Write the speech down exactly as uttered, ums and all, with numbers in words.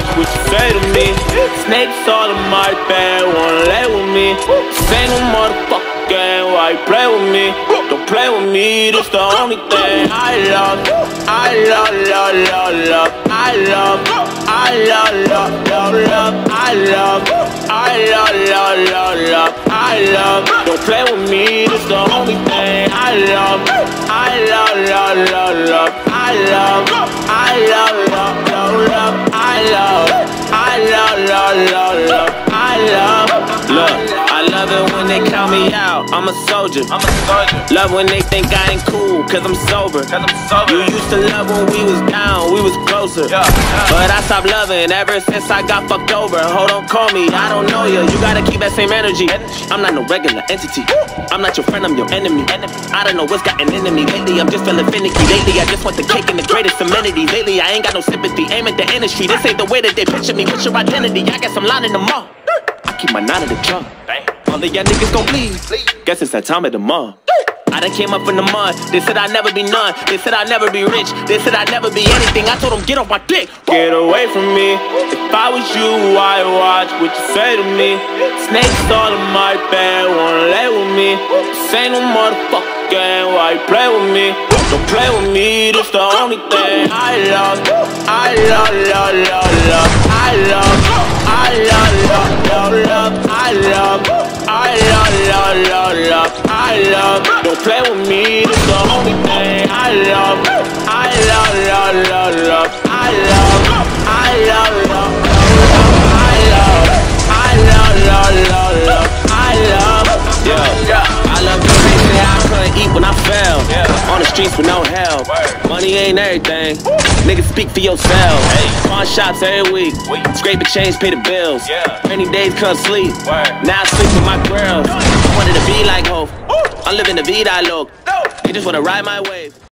what you say to me. Snakes all in my bed, wanna lay with me. Say no motherfucker game, why you play with me? Don't play with me, this the only thing I love. I love, love, love, love. I love, I love, love, love, love. I love, I love, love, love, love. I love, don't play with me, this the only thing I love. I love, love, love, love. I love, I love, love, love, love. I love, I love, love, love, love. I love, look, I love it when they count me out. I'm a soldier. I'm a soldier. Love when they think I ain't cool, cause I'm sober. Cause I'm sober. You used to love when we was down, we was closer. Yeah, yeah. But I stopped loving ever since I got fucked over. Hold on, call me, I don't know you. You gotta keep that same energy. I'm not no regular entity. I'm not your friend, I'm your enemy. I don't know what's gotten into me. Lately, I'm just feeling finicky. Lately, I just want the cake and the greatest amenities. Lately, I ain't got no sympathy. Aim at the industry. This ain't the way that they picture me. What's your identity? I guess I'm lining them up. I keep my nine in the trunk. All of y'all niggas gon' bleed. Guess it's that time of the month. I done came up in the mud. They said I'd never be none. They said I'd never be rich. They said I'd never be anything. I told them get off my dick. Get away from me. If I was you, I'd watch what you say to me. Snakes all in my bed, wanna lay with me. This ain't no motherfucker game, why you play with me? Don't play with me, this the only thing I love. I love, love, love, love. I love, I love, love, love, love. I love, I love, love, love, love. I love, don't play with me, this the only thing I love. I love, love, love, love. I love, I love, love, love, love. I love, I love, love, love, love. I love, yeah, yeah. I love the things that I couldn't eat when I fell. Yeah. On the streets with no help. Word. Money ain't everything. Woo. Niggas speak for yourself. Hey. Pawn shops every week. Wait. Scrape the change, pay the bills. Yeah. Rainy days couldn't sleep. Word. Now I sleep with my girls. I wanted to be like Hope. I'm living the vida look. They just wanna ride my wave.